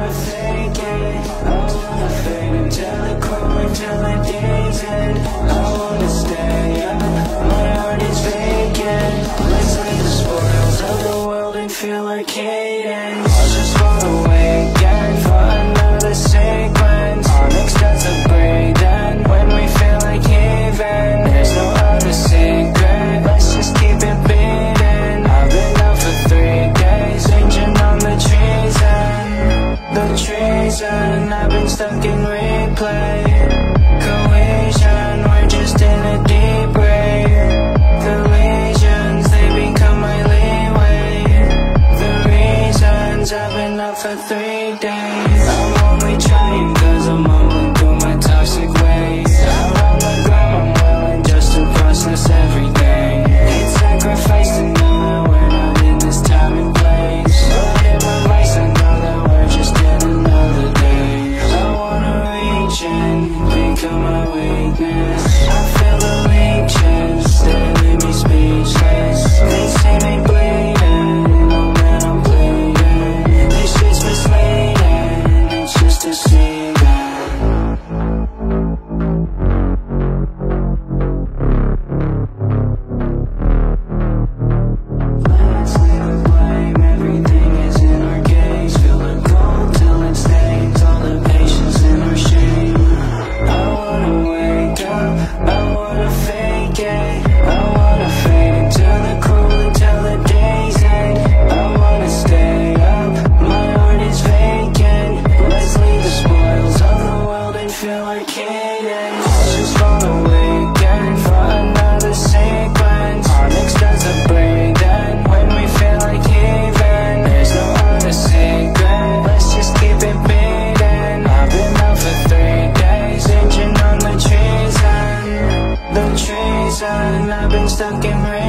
wanna fake it, I wanna fade until the cold, until the day's end. I wanna stay up, my heart is vacant. Let's leave the spoils of the world and feel like cadence. I just wanna wake and for another sequence. Onyx does a breathe and when we feel like heaven, there's no other secret, let's just keep it beating. I've been out for 3 days, changing on the treason. The treason, I've been stuck in replay. Cohesion, we're just in a deep rave. The lesions, they become my leeway. The reasons, I've been up for 3 days. I'm only trying cause I'm mumbling through my toxic ways. Out on the ground, I'm willing just to process everything. It's sacrifice to know that we're not in this time and place. But in my vice, I know that we're just in another day. I wanna reach and become my weakness. I feel the leeches, they leave me speechless. They see me bleeding, know that I'm bleeding. This shit's misleading, it's just a secret. Let's lay the blame, everything is in our gaze. Feel the cold till it stains all the patience in our shame. I wanna wake up, I wanna fake it, I wanna fade into the cool until the day's end. I wanna stay up, my heart is vacant. Let's leave the spoils of the world and feel like cadence. I just wanna wake and for another sequence. Onyx does a breathe and when we feel like heaven, there's no other secret, let's just keep it beating. I've been out for 3 days, engine on the treason. The treason, I've been stuck in rain.